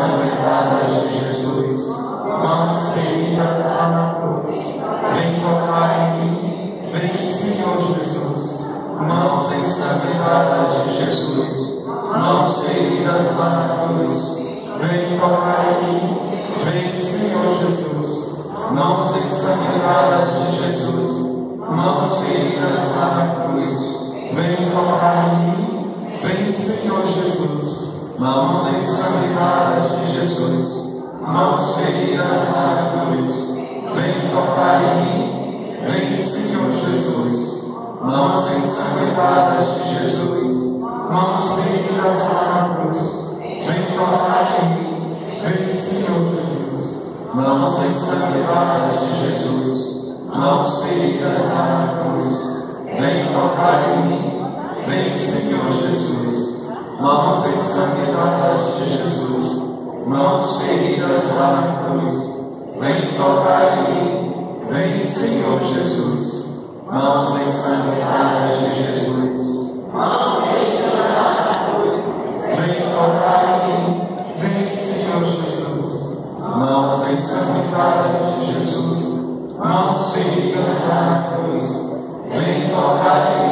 ensanguentadas de Jesus, mãos feridas lá na cruz, vem tocar em mim, vem Senhor Jesus. Mãos ensanguentadas de Jesus, mãos feridas lá na cruz, vem tocar em mim, vem Senhor Jesus. Mãos ensanguentadas de Jesus, mãos feridas lá na cruz, vem tocar em mim, vem Senhor Jesus. Mãos ensanguentadas de Jesus, mãos feridas lá na cruz, vem tocar em mim, vem Senhor Jesus. Mãos ensanguentadas de Jesus, mãos feridas lá na cruz, vem tocar em mim, vem Senhor Jesus. Mãos ensanguentadas de Jesus, mãos feridas lá na cruz, vem tocar em mim, vem Senhor Jesus. Mãos ensanguentadas de Jesus, mãos feridas lá na cruz, vem tocar em mim, vem Senhor Jesus. Mãos ensanguentadas de Jesus, mãos feridas lá na cruz, vem tocar em mim, vem Senhor Jesus. Mãos ensanguentadas de Jesus, mãos feridas lá na cruz, vem tocar em mim,